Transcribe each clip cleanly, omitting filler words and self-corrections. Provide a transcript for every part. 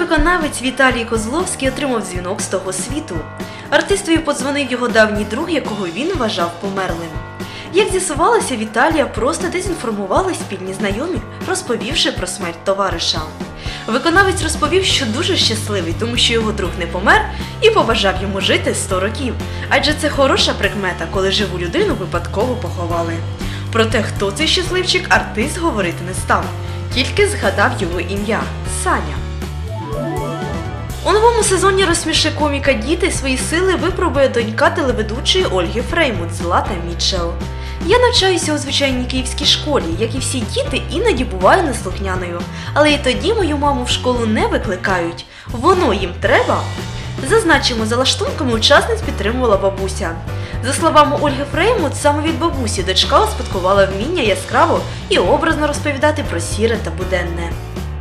виконавець Віталій Козловський отримав дзвінок з того світу. Артистові подзвонив його давній друг, якого він вважав померлим. Як з'ясувалося, Віталія просто дезінформували спільні знайомі, розповівши про смерть товариша. Виконавець розповів, що дуже щасливий, тому що його друг не помер і побажав йому жити 100 років. Адже це хороша прикмета, коли живу людину випадково поховали. Проте, хто цей щасливчик, артист говорити не став. Тільки згадав його ім'я – Саня. У новому сезоні «Розсміши коміка Діти» свої сили випробує донька телеведучої Ольги Фреймут – Злата Мітчелл. Я навчаюся у звичайній київській школі, як і всі діти, іноді буваю неслухняною. Але і тоді мою маму в школу не викликають. Воно їм треба? Зазначимо, за лаштунками учасниць підтримувала бабуся. За словами Ольги Фреймут, саме від бабусі дочка успадкувала вміння яскраво і образно розповідати про сіре та буденне.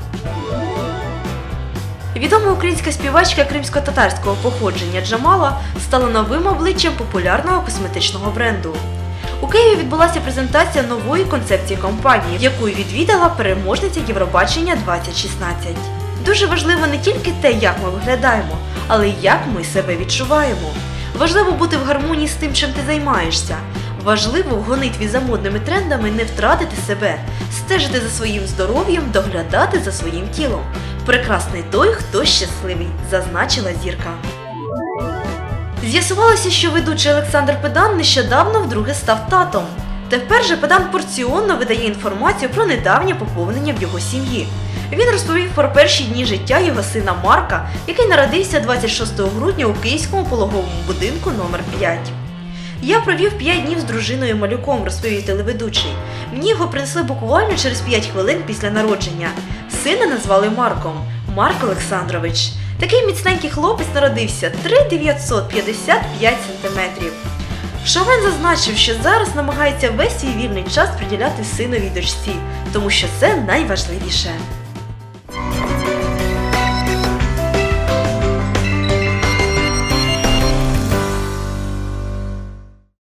Відома українська співачка кримсько-татарського походження Джамала стала новим обличчям популярного косметичного бренду. У Києві відбулася презентація нової концепції компанії, яку відвідала переможниця Євробачення 2016. Дуже важливо не тільки те, як ми виглядаємо, але й як ми себе відчуваємо. Важливо бути в гармонії з тим, чим ти займаєшся. Важливо в гонитві за модними трендами не втратити себе, стежити за своїм здоров'ям, доглядати за своїм тілом. Прекрасний той, хто щасливий, зазначила зірка. З'ясувалося, що ведучий Олександр Педан нещодавно вдруге став татом. Тепер же Педан порціонно видає інформацію про недавнє поповнення в його сім'ї. Він розповів про перші дні життя його сина Марка, який народився 26 грудня у Київському пологовому будинку номер 5. «Я провів 5 днів з дружиною малюком», – розповів телеведучий. «Мені його принесли буквально через 5 хвилин після народження. Сина назвали Марком. Марк Олександрович. Такий міцненький хлопець народився 3,955 см. Шоумен зазначив, що зараз намагається весь свій вільний час приділяти синовій дочці, тому що це найважливіше.